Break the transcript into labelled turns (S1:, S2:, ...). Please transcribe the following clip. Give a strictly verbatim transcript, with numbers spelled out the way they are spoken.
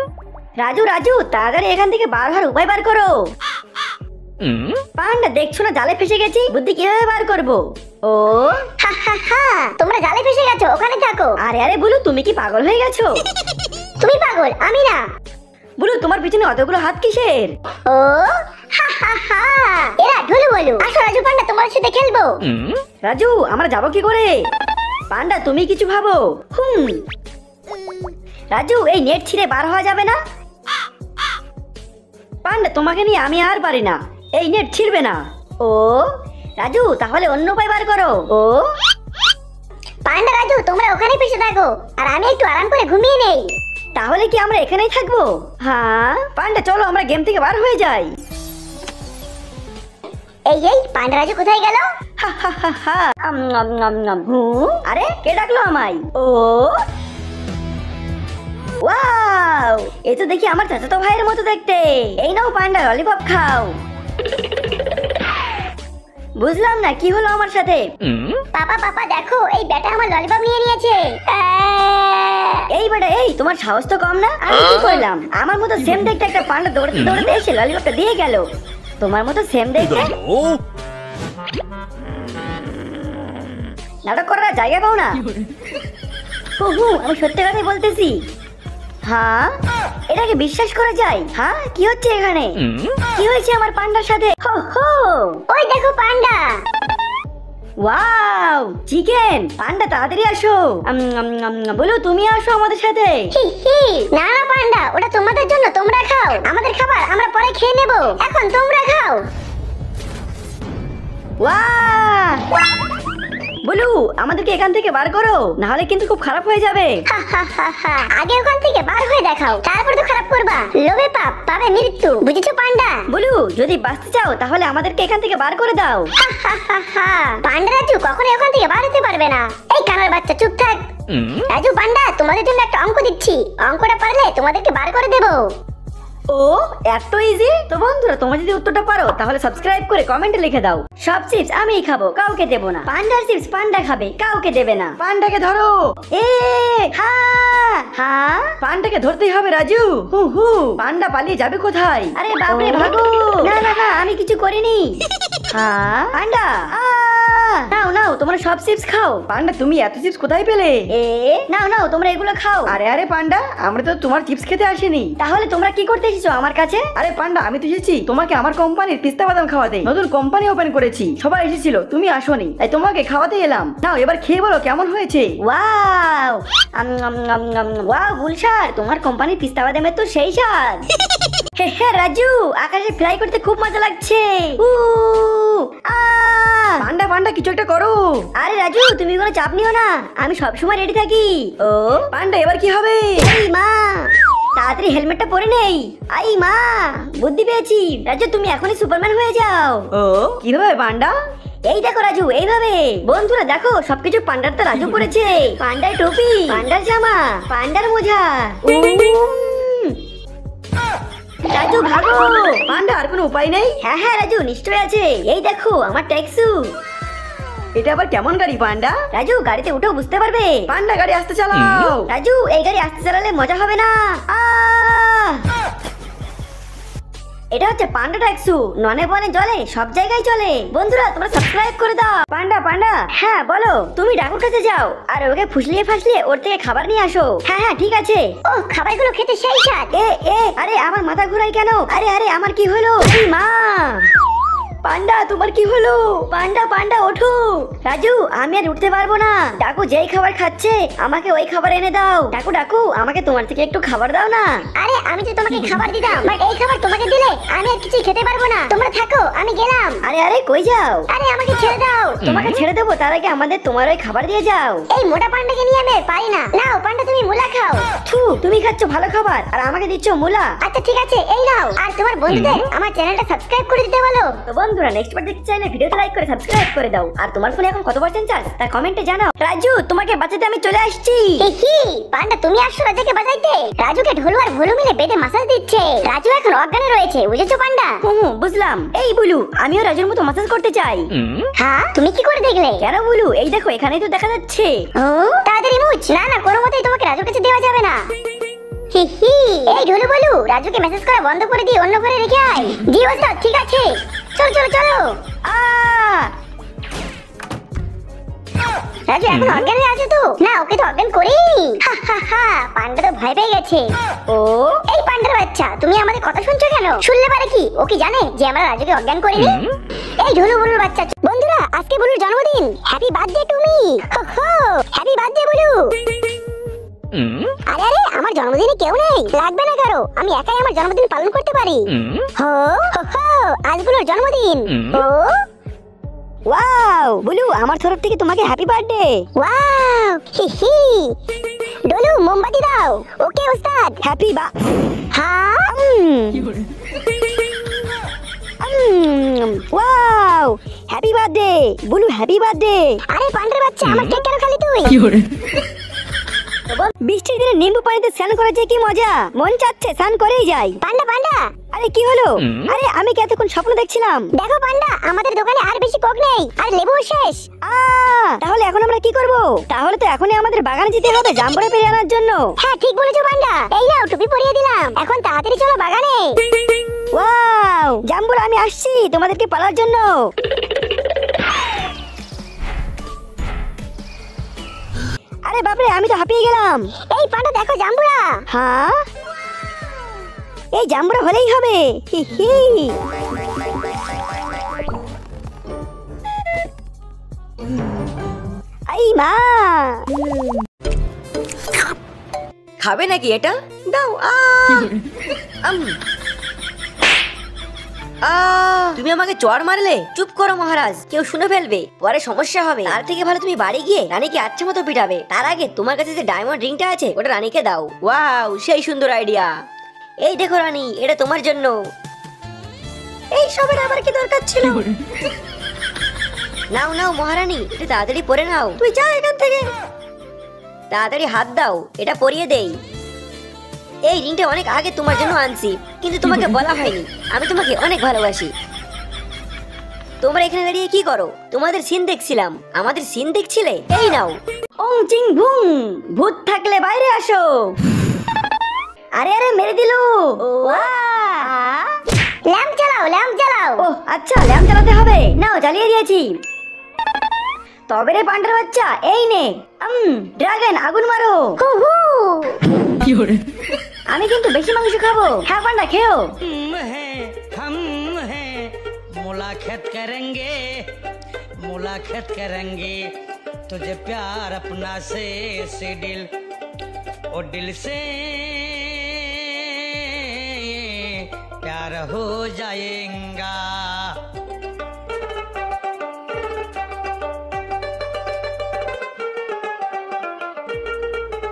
S1: রাজু রাজু তাড়াতাড়ি এখান থেকে বার হওয়ার উপায় বার করো। পান্ডা দেখছো না জালে ফেসে গেছি, বুদ্ধি কিভাবে বার করবো? ও
S2: হা হা হা, তোমরা জালে ফেসে গেছো, ওখানে থাকো।
S1: আরে আরে বুলু, তুমি কি পাগল হয়ে গেছো?
S2: তুমি পাগল, আমি না।
S1: বুলু তোমার পিছনে অতগুলো হাত কিসের?
S2: ও হা হা হা, এরা ঢোলু বলু। আসো রাজু পান্ডা, তোমার সাথে খেলবো।
S1: রাজু আমরা যাবো কি করে? পান্ডা তুমি কিছু ভাবো। হুম রাজু এই নেট ছিঁড়ে বার হওয়া যাবে না? পান্ডা তোমাকে নিয়ে আমি আর পারি না, এই নেট ছিঁড়বে না। ও রাজু তাহলে অন্য উপায় বার করো। ও
S2: পান্ডা রাজু তোমরা ওখানে ফেসে থাকো, আর আমি একটু আরাম করে ঘুমিয়ে নেই।
S1: তাহলে কি আমরা এখানেই থাকবো? হ্যাঁ পান্ডা চলো আমরা গেম থেকে বার হয়ে যাই।
S2: এই এই পান্ডা রাজু কোথায় গেল?
S1: হা হা হা হা, আম, আম, আম, আম। হুম, আরে কে ডাকলো আমায়? ও ওয়াও, এ তো দেখি আমার চাচাতো ভাইয়ের মতো দেখতে। এই নাও পান্ডা ললিপপ খাও। বুঝলাম না কি হলো আমার সাথে।
S2: পাপা পাপা দেখো, এই ব্যাটা আমার ললিপপ নিয়ে নিয়েছে।
S1: এই বেটা এই, তোমার সাহস তো কম না? আমি কি করলাম? আমার মতো সেম দেখতে একটা পান্ডা দৌড়াতে দৌড়াতে এসে ললিপপটা দিয়ে গেল। তোমার মতো সেম দেখতে নাটক করার জায়গা পাও না। হু হু, আমি সত্যি কথাই বলতেছি। হ্যাঁ এটাকে বিশ্বাস করা যায়? হ্যাঁ কি হচ্ছে এখানে? কি হয়েছে আমার পান্ডার সাথে? হো হো,
S2: ওই দেখো পান্ডা।
S1: Wow chicken. পান্ডা তাড়াতাড়ি আসো। আম, আম, আম, বলো তুমি আসো আমাদের সাথে।
S2: হি হি, না না পান্ডা, ওটা তোমাদের জন্য, তোমরা খাও। আমাদের খাবার আমরা পরে খেয়ে নেব, এখন তোমরা খাও।
S1: ওয়াও বলু আমাদেরকে এখান থেকে বার করো, না হলে কিন্তু খুব খারাপ হয়ে যাবে।
S2: হা হা হা হা, আগে ওখান থেকে বার হয়ে দেখাও, তারপর তো খারাপ করবা। লোভে পাপ, পাবে মৃত্যু, বুঝেছো পান্ডা?
S1: বলু যদি বাঁচতে চাও তাহলে আমাদেরকে এখান থেকে বার করে দাও।
S2: হা হা হা হা, পান্ডা রাজু কখনো ওখান থেকে বার হতে পারবে না। এই কানার বাচ্চা চুপ থাক। রাজু পান্ডা তোমাদের জন্য একটা অঙ্ক দিচ্ছি, অঙ্কটা পারলে তোমাদেরকে বার করে দেবো।
S1: ও এত ইজি? তো বন্ধুরা তোমরা যদি উত্তরটা পারো তাহলে সাবস্ক্রাইব করে কমেন্টে লিখে দাও। সব চিপস আমিই খাবো, কাউকে দেবো না। পান্ডার চিপস পান্ডা খাবে, কাউকে দেবে না। পান্ডাকে ধরো। এ হ্যাঁ হ্যাঁ, পান্ডাকে ধরতেই হবে রাজু। হু হু, পান্ডা পালিয়ে যাবে কোথায়? আরে বাপরে ভাগো। না না না, আমি কিছু করিনি। হ্যাঁ পান্ডা, নাও নাও তোমরা সব চিপস খাও। পান্ডা তুমি এত চিপস কোথায় পেলে? এ নাও নাও তোমরা এগুলো খাও। আরে আরে পান্ডা, আমরা তো তোমার চিপস খেতে আসিনি। তাহলে তোমরা কি করতে এসেছো আমার কাছে? আরে পান্ডা আমি তো এসেছি তোমাকে আমার কোম্পানির পিস্তা বাদাম খাওয়াতে। নতুন কোম্পানি ওপেন করেছি, সবাই এসেছিল, তুমি আসোনি, তাই তোমাকে খাওয়াতে এলাম। নাও এবার খেয়ে বলো কেমন হয়েছে। ওয়াও আম, আম, আম, আম, ওয়াও গুলশার, তোমার কোম্পানির পিস্তা বাদামের তো সেই স্বাদ। হে হে রাজু, আকাশে ফ্লাই করতে খুব মজা লাগছে। উ আ পান্ডা পান্ডা কিছু একটা করো। আরে রাজু তুমি কোনো চাপ নিও না, আমি সব সময় রেডি থাকি। ও পান্ডা এবার কি হবে? এই মা, তাড়াতাড়ি হেলমেটটা পরে নেই। আই মা, বুদ্ধি পেয়েছি। রাজু তুমি এখনই সুপারম্যান হয়ে যাও। ও কিভাবে পান্ডা? এই দেখো রাজু, এইভাবে। বন্ধুরা দেখো সবকিছু পান্ডার তো রাজু পড়েছে। পান্ডার টুপি, পান্ডার জামা, পান্ডার মোজা। রাজু ভাগো। পান্ডা আর কোনো উপায় নেই? হ্যাঁ হ্যাঁ রাজু নিশ্চয় আছে। এই দেখো আমার ট্যাক্সু। এটা আবার কেমন গাড়ি পান্ডা? রাজু গাড়িতে উঠেও বুঝতে পারবে। পান্ডা গাড়ি আস্তে চালাও। রাজু এই গাড়ি আস্তে চালালে মজা হবে না। আহ! এটা হচ্ছে পান্ডা ট্যাক্সু, ননে বনে জলে সব জায়গায় চলে। বন্ধুরা তোমরা সাবস্ক্রাইব করে দাও। পান্ডা পান্ডা হ্যাঁ বলো। তুমি ডাকুর কাছে যাও আর ওকে ফুসলিয়ে ফাসলিয়ে ওর থেকে খাবার নিয়ে আসো। হ্যাঁ হ্যাঁ ঠিক আছে।
S2: ও খাবারগুলো খেতে সেই স্বাদ।
S1: এ এ আরে আমার মাথা ঘুরাই কেন? আরে আরে আমার কি হলো? এই মা, পান্ডা তোমার কি হলো? পান্ডা পান্ডা ওঠো। রাজু আমি আর উঠতে পারবো না। ডাকু যেই খাবার খাচ্ছে আমাকে ওই খাবার এনে দাও। ডাকু ডাকু আমাকে তোমার থেকে একটু খাবার দাও না।
S2: আরে আমি তো তোমাকে খাবার দিতাম, বাট এই খাবার তোমাকে দিলে আমি আর কিছু খেতে পারবো না। তোমরা থাকো, আমি গেলাম।
S1: আরে আরে কই যাও?
S2: আরে আমাকে ছেড়ে দাও।
S1: তোমাকে ছেড়ে দেবো, তার আগে আমাদের তোমার ওই খাবার দিয়ে যাও।
S2: এই মোটা পান্ডাকে নিয়ে আমি আর পারি না। নাও পান্ডা তুমি মুলা খাও।
S1: থু, তুমি খাচ্ছ ভালো খাবার আর আমাকে দিচ্ছ মুলা।
S2: আচ্ছা ঠিক আছে, এই নাও। আর তোমার বন্ধুদের আমার চ্যানেলটা সাবস্ক্রাইব করে দিতে বলো।
S1: তো বন্ধুরা নেক্সট পার্ট দেখতে চাইলে ভিডিওটা লাইক করে সাবস্ক্রাইব করে দাও। আর তোমার ফোনে এখন কত পার্সেন্ট চার্জ তা কমেন্টে জানাও। রাজু তোমাকে বাঁচাতে আমি চলে আসছি।
S2: হি পান্ডা তুমি আসছো রাজুকে বাঁচাইতে? রাজুকে ঢোলু আর ভুলু মিলে বেডে মাসাজ দিচ্ছে। রাজু এখন অজ্ঞানে রয়েছে, বুঝেছো পান্ডা?
S1: হুম হুম বুঝলাম। এই বুলু আমিও রাজুর মতো মাসাজ করতে চাই।
S2: হ্যাঁ তুমি কি করে দেখলে?
S1: কেন বুলু, এই দেখো এখানেই তো দেখা যাচ্ছে।
S2: ও তাড়াতাড়ি মুছ। না না কোনো মতেই তোমাকে রাজুর কাছে দেওয়া যাবে না। হি হি এই ঢোলু বলু রাজুকে মেসেজ করা বন্ধ করে দিয়ে অন্য ঘরে রেখে আয়। জি ওস্তাদ ঠিক আছে, চলো চলো চলো।
S1: আ
S2: রাজু এখন অজ্ঞান হয়ে আছে তো? না ওকে তো অজ্ঞান করিনি। হা হা হা পান্ডা তো ভয় পেয়ে গেছে।
S1: ও
S2: এই পান্ডার বাচ্চা তুমি আমাদের কথা শুনছো কেন? শুনলে পারে কি ও কি জানে যে আমরা রাজুকে অজ্ঞান করিনি? এই ঢোলু বলুর বাচ্চা বন্ধুরা আজকে বলুর জন্মদিন, হ্যাপি বার্থডে টু মি। হো হো হ্যাপি বার্থডে বলু। আরে আরে আমার জন্মদিনে কেউ নেই, লাগবে না কারো, আমি একাই আমার জন্মদিন পালন করতে পারি। হো হো হো আজ বলুর জন্মদিন। ও
S1: ওয়াও বুলু, আমার তরফ থেকে তোমাকে হ্যাপি বার্থডে।
S2: ওয়াও হি হি ডলু মোমবাতি দাও। ওকে ওস্তাদ।
S1: হ্যাপি বা
S2: হ্যাঁ
S1: wow happy birthday Bulu, happy birthday.
S2: আরে পান্ডার বাচ্চা আমার কেক কেন খালি তুই?
S1: বৃষ্টির দিনে নিম্বু পানিতে স্নান করা যায় কি মজা, মন চাচ্ছে স্নান করেই যাই।
S2: পান্ডা পান্ডা
S1: আরে কি হলো? আরে আমি কি এতক্ষণ স্বপ্ন দেখছিলাম?
S2: দেখো পান্ডা আমাদের দোকানে আর বেশি কোক নেই, আর লেবু শেষ।
S1: আ তাহলে এখন আমরা কি করব? তাহলে তো এখনই আমাদের বাগানে যেতে হবে জাম্বুরা পেরে আনার জন্য।
S2: হ্যাঁ ঠিক বলেছো পান্ডা, এই নাও টুপি পরিয়ে দিলাম, এখন তাড়াতাড়ি চলো বাগানে।
S1: ওয়াও জাম্বুরা আমি আসছি তোমাদেরকে পালার জন্য। আরে বাপরে আমি তো হাঁপিয়ে গেলাম।
S2: এই পান্ডা দেখো জাম্বুরা।
S1: হ্যাঁ এই জাম্বুরা হলেই হবে। হি হি আই মা খাবে নাকি এটা? দাও। আ আম আ তুমি আমাকে চড় মারলে? চুপ করো মহারাজ, কেউ শুনে ফেলবে, পরে সমস্যা হবে। তার থেকে ভালো তুমি বাড়ি গিয়ে রানীকে আচ্ছা মতো পিটাবে। তার আগে তোমার কাছে যে ডায়মন্ড রিংটা আছে ওটা রানীকে দাও। ওয়াও সেই সুন্দর আইডিয়া। এই দেখো রানী, এটা তোমার জন্য। এই সবের আবার কি দরকার ছিল? নাও নাও মহারানী, এটা তাড়াতাড়ি পরে নাও। তুই যা এখান থেকে, তাড়াতাড়ি হাত দাও, এটা পরিয়ে দেই। এই রিংটা অনেক আগে তোমার জন্য আনছি, কিন্তু তোমাকে বলা হয়নি আমি তোমাকে অনেক ভালোবাসি। তোমরা এখানে দাঁড়িয়ে কি করো? তোমাদের সিন দেখছিলাম। আমাদের সিন দেখছিলে? এই নাও। ওং চিং ভুং, ভূত থাকলে বাইরে আসো। আরে আরে মেরে দিলো।
S2: ল্যাম্প জ্বালাও ল্যাম্প জ্বালাও।
S1: ও আচ্ছা ল্যাম্প জ্বালাতে হবে, নাও জ্বালিয়ে দিয়েছি। তবে রে পান্ডার বাচ্চা এই নে। উম ড্রাগন আগুন মারো। হু হু আমি কিন্তু বেশি মাংস খাবো। হ্যাঁ পান্ডা খেও।
S3: हम हैं मुलाकात करेंगे मुलाकात करेंगे तुझे प्यार अपना से से दिल और दिल से प्यार हो जाएगा।